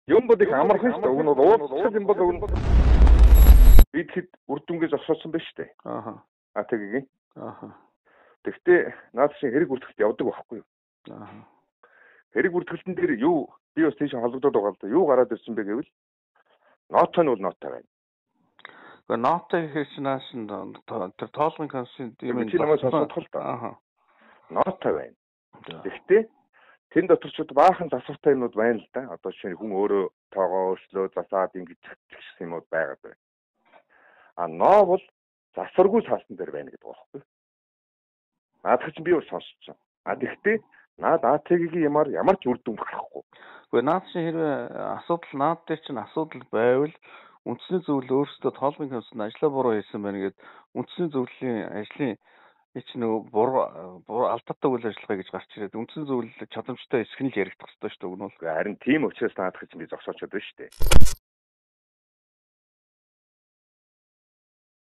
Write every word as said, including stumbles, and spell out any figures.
Юм бодыг амархан шүү дээ. Уг нь бол уулзсан юм бол уг нь бид хэд үр дүнгээ зогсоосон байна шүү дээ. Аа. А тэгийг. Аа. Тэгвэл наад шиг хэрэг бүртгэлт явдаг байхгүй юу? Аа. Хэрэг бүртгэлтэн дээр юу би бас тийш холбогдоод байгаа л да. Юу гараад ирсэн бэ гэвэл нотой нь бол нотой байна. Гэхдээ нотой хийснээс нь тэр тоолгын консент юм чи намайг сонсох л да. Аа. Нотой байна. Тэгвэл тэн дотор ч баахан засвартай юмуд байна л да. Одоо жишээ нь хүн өөрөө тоогоо өөрчлөө засаад ингэж гэх юмуд байгаад байна. А ноо бол засваргүй цаасан дээр байна гэдэг байхгүй. Наадах чинь би бас сонсчихсон. А тэгвэл наад А Т Г-ийн ямар ямар ч үр дүн гарахгүй. Гэхдээ наад чинь хэрвээ асуудал наад дээр чинь асуудал байвал үндэсний зөвлөл өөрсдөө тоолгын консент ажлаа буруу хийсэн байна гэдэг үндэсний зөвлөлийн ажлынич нөгөө буруу буруу алдаатай үйл ажиллагаа гэж гарч ирээд үндсэн зөвлөл чадамжтай хэсэг нь л яригдах хэрэгтэй шүү дээ. Харин тийм учраас наадах чинь би зогсоочод байна шүү дээ.